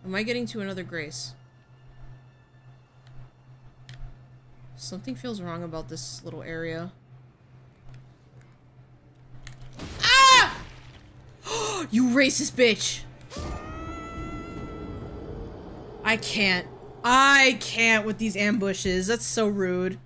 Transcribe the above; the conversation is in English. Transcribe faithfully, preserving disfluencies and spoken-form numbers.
Am I getting to another Grace? Something feels wrong about this little area. Ah! You racist bitch! I can't. I can't with these ambushes. That's so rude.